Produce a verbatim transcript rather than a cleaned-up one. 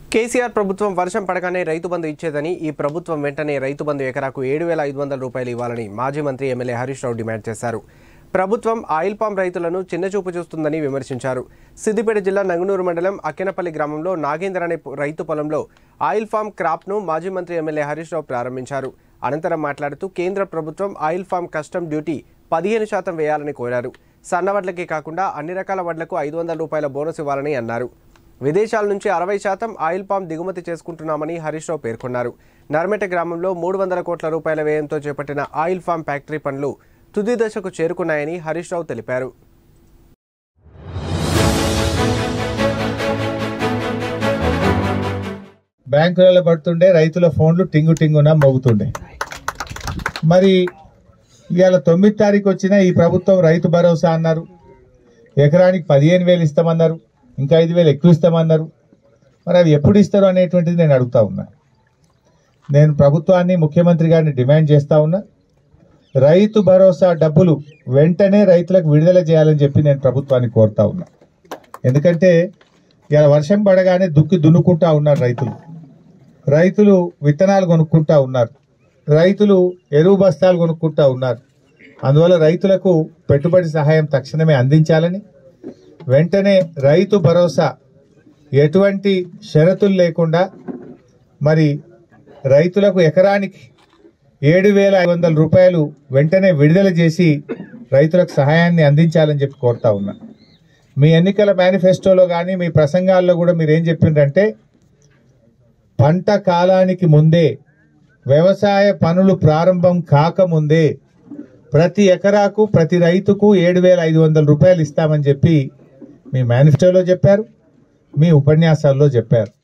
కేసీఆర్ ప్రభుత్వం వర్షం పడగానే రైతు బంధు ఇచ్చేదని ఈ ప్రభుత్వం వెంటనే రైతు బంధు ఎకరాకు ఏడు వేల ఐదు వందల రూపాయలు ఇవ్వాలని మాజీ మంత్రి ఎమ్మెల్యే హరీష్ రావు డిమాండ్ చేశారు. ప్రభుత్వం ఆయిల్ పామ్ రైతులను చిన్నచూపు చూస్తుందని విమర్శించారు. సిద్దిపేట జిల్లా నంగునూరు మండలం అక్కెనపల్లి గ్రామంలో నాగేందర్ అనే రైతు పొలంలో ఆయిల్ ఫామ్ క్రాప్ను మాజీ మంత్రి ఎమ్మెల్యే హరీష్ రావు ప్రారంభించారు. అనంతరం మాట్లాడుతూ కేంద్ర ప్రభుత్వం ఆయిల్ ఫామ్ కస్టమ్ డ్యూటీ పదిహేను శాతం వేయాలని కోరారు. సన్న వడ్లకే కాకుండా అన్ని రకాల వడ్లకు ఐదు వందల రూపాయల బోనస్ ఇవ్వాలని అన్నారు. విదేశాల నుంచి అరవై శాతం ఆయిల్ పామ్ దిగుమతి చేసుకుంటున్నామని హరీష్ రావు పేర్కొన్నారు. నర్మెట గ్రామంలో మూడు వందల కోట్ల రూపాయల వ్యయంతో చేపట్టిన ఆయిల్ ఫామ్ ఫ్యాక్టరీ పనులు తుది దశకు చేరుకున్నాయని హరీష్ రావు తెలిపారు. బ్యాంకులలో పడుతుండే రైతుల ఫోన్లు టింగు టింగున మోగుతుండే. మరి ఇవాళ తొమ్మిది తారీఖు వచ్చిన ఈ ప్రభుత్వం రైతు భరోసా అన్నారు, ఎకరానికి పదిహేను వేలు ఇస్తామన్నారు, ఇంకా ఐదు వేలు ఎక్కువ ఇస్తామన్నారు. మరి అవి ఎప్పుడు ఇస్తారు అనేటువంటిది నేను అడుగుతా ఉన్నా. నేను ప్రభుత్వాన్ని, ముఖ్యమంత్రి గారిని డిమాండ్ చేస్తా ఉన్నా, రైతు భరోసా డబ్బులు వెంటనే రైతులకు విడుదల చేయాలని చెప్పి నేను ప్రభుత్వాన్ని కోరుతా ఉన్నా. ఎందుకంటే ఇలా వర్షం పడగానే దుక్కి దున్నుకుంటా ఉన్నారు రైతులు. రైతులు విత్తనాలు కొనుక్కుంటా ఉన్నారు, రైతులు ఎరువు బస్తాలు కొనుక్కుంటా ఉన్నారు. అందువల్ల రైతులకు పెట్టుబడి సహాయం తక్షణమే అందించాలని, వెంటనే రైతు భరోసా ఎటువంటి షరతులు లేకుండా మరి రైతులకు ఎకరానికి ఏడు వేల ఐదు వందల రూపాయలు వెంటనే విడుదల చేసి రైతులకు సహాయాన్ని అందించాలని చెప్పి కోరుతా ఉన్నా. మీ ఎన్నికల మేనిఫెస్టోలో కానీ మీ ప్రసంగాల్లో కూడా మీరు ఏం చెప్పిండ్రంటే, పంట కాలానికి ముందే, వ్యవసాయ పనులు ప్రారంభం కాకముందే ప్రతి ఎకరాకు ప్రతి రైతుకు ఏడు వేల ఐదు వందల రూపాయలు ఇస్తామని చెప్పి మీ మేనిఫెస్టోలో చెప్పారు, మీ ఉపన్యాసాల్లో చెప్పారు.